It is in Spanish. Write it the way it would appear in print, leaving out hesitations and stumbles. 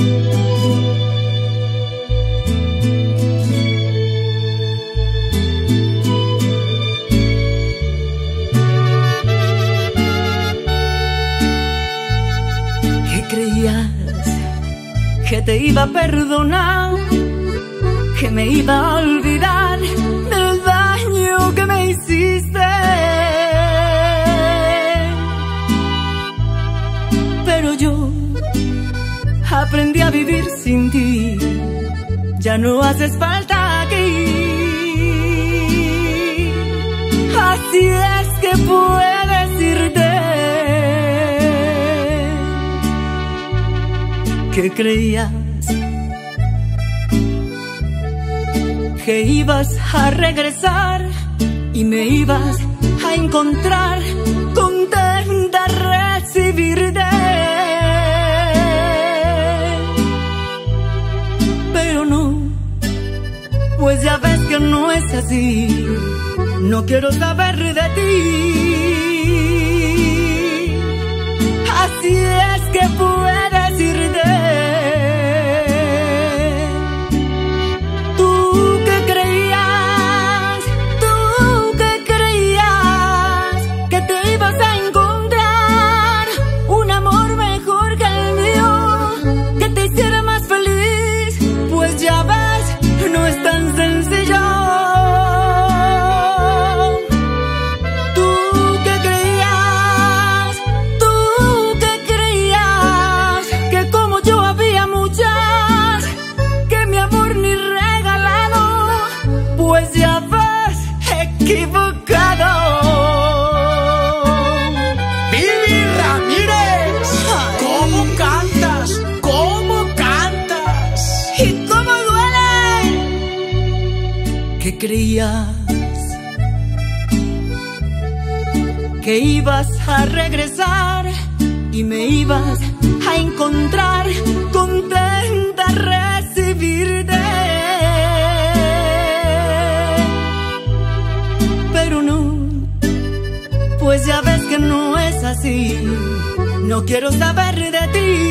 Creías que te iba a perdonar, que me iba a olvidar del daño que me hiciste. Pero yo aprendí a vivir sin ti, ya no haces falta aquí. Así es que puedes irte. Que creías que ibas a regresar y me ibas a encontrar contenta a recibirte. Pero no, pues ya ves que no es así. No quiero saber de ti. Así es que puedes irte. Creías que ibas a regresar y me ibas a encontrar contenta a recibirte. Pero no, pues ya ves que no es así. No quiero saber de ti.